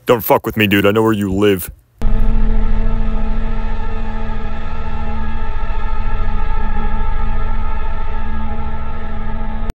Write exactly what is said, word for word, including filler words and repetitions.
Don't fuck with me, dude. I know where you live.